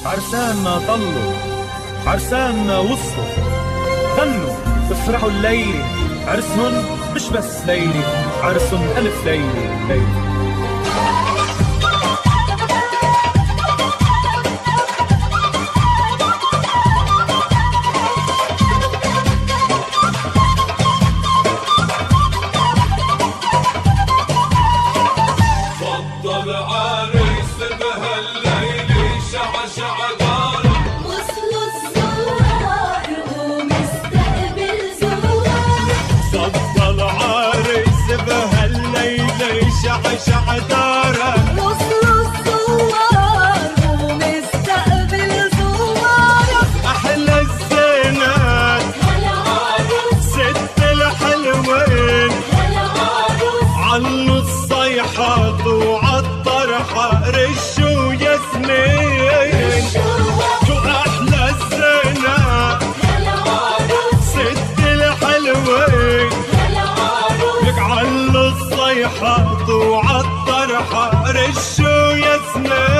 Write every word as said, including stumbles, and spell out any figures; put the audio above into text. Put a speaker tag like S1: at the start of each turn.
S1: عرساننا طلوا، عرساننا وصلوا، غنوا افرحوا الليلة، عرسهن مش بس ليلة، عرسهن ألف ليلة ليلة.
S2: شع داره
S3: وصلوا الزوار ومستقبل زواره،
S2: أحلى الزينات
S3: هالعروس
S2: ست الحلوين،
S3: هالعروس
S2: علوا الصيحات وعالطرحة رشوا ياسمين، شو أحلى الزينات
S3: هالعروس
S2: ست الحلوين، لك علوا الصيحات وعالطرحة رشوا ياسمين.